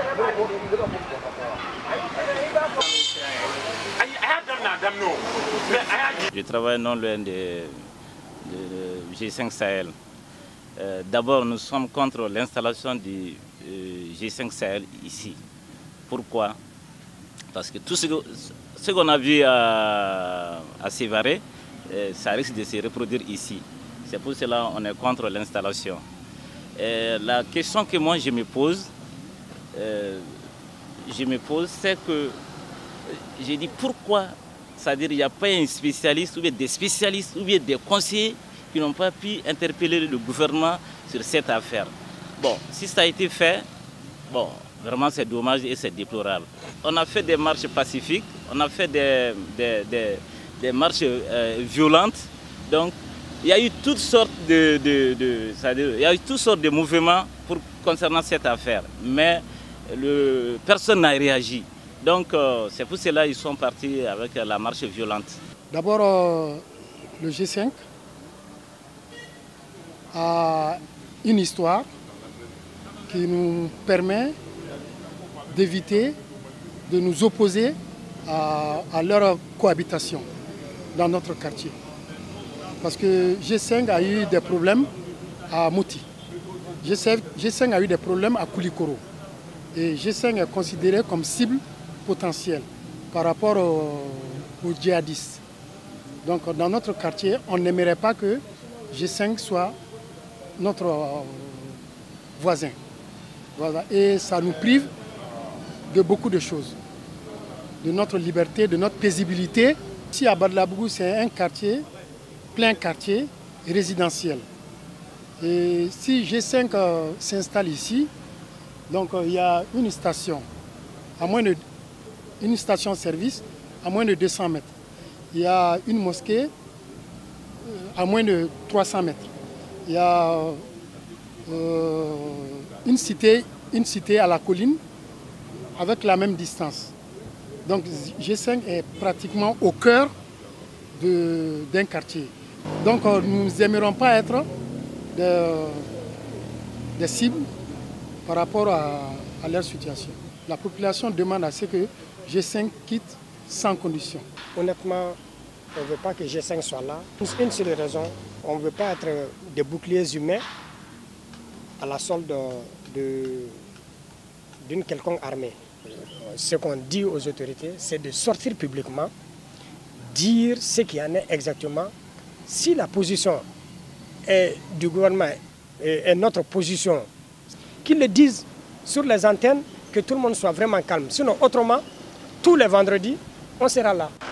Je travaille non loin de G5 Sahel. D'abord, nous sommes contre l'installation du G5 Sahel ici. Pourquoi? Parce que tout ce qu'on a vu à Sévaré, ça risque de se reproduire ici. C'est pour cela qu'on est contre l'installation. La question que moi je me pose, c'est que j'ai dit pourquoi, c'est-à-dire il n'y a pas un spécialiste ou bien des spécialistes ou bien des conseillers qui n'ont pas pu interpeller le gouvernement sur cette affaire. Bon, si ça a été fait, bon, vraiment c'est dommage et c'est déplorable. On a fait des marches pacifiques, on a fait des marches violentes, donc il y a eu toutes sortes de mouvements concernant cette affaire, mais personne n'a réagi. Donc c'est pour cela qu'ils sont partis avec la marche violente. D'abord, le G5 a une histoire qui nous permet d'éviter de nous opposer à leur cohabitation dans notre quartier. Parce que G5 a eu des problèmes à Mouti, G5 a eu des problèmes à Koulikoro. Et G5 est considéré comme cible potentielle par rapport aux djihadistes. Donc dans notre quartier, on n'aimerait pas que G5 soit notre voisin. Voilà. Et ça nous prive de beaucoup de choses, de notre liberté, de notre paisibilité. Ici à Badlabougou, c'est un quartier, plein quartier résidentiel. Et si G5 s'installe ici, donc il y a une station, une station-service à moins de 200 mètres. Il y a une mosquée à moins de 300 mètres. Il y a une cité à la colline avec la même distance. Donc G5 est pratiquement au cœur d'un quartier. Donc nous n'aimerons pas être des cibles par rapport à leur situation. La population demande à ce que G5 quitte sans condition. Honnêtement, on ne veut pas que G5 soit là. Une seule raison, on ne veut pas être des boucliers humains à la solde d'une quelconque armée. Ce qu'on dit aux autorités, c'est de sortir publiquement, dire ce qu'il y en est exactement. Si la position du gouvernement est notre position, qu'ils le disent sur les antennes, que tout le monde soit vraiment calme. Sinon, autrement, tous les vendredis, on sera là.